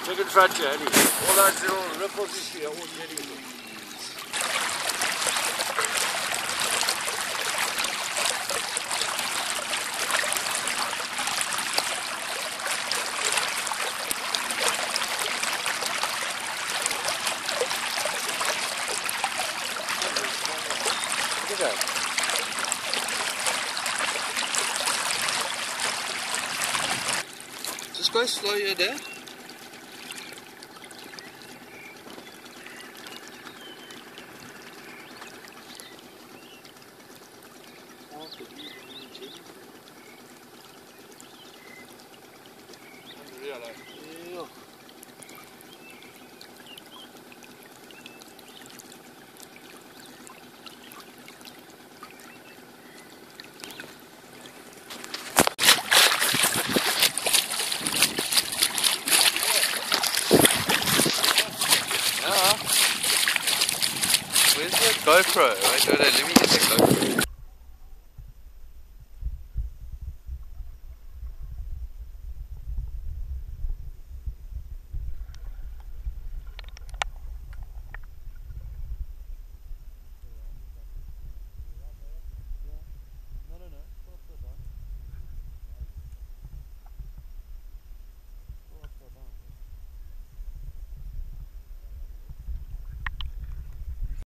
Chicken tragedy. All that zero reposition. All getting. Look at that. Just go slow, you're there. Yeah. Where's the GoPro? Wait, let me get the GoPro.